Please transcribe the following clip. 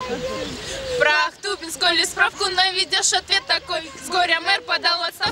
Про Ахтубинск, коли справку наведешь, ответ такой. С горя мэр подал в отставку.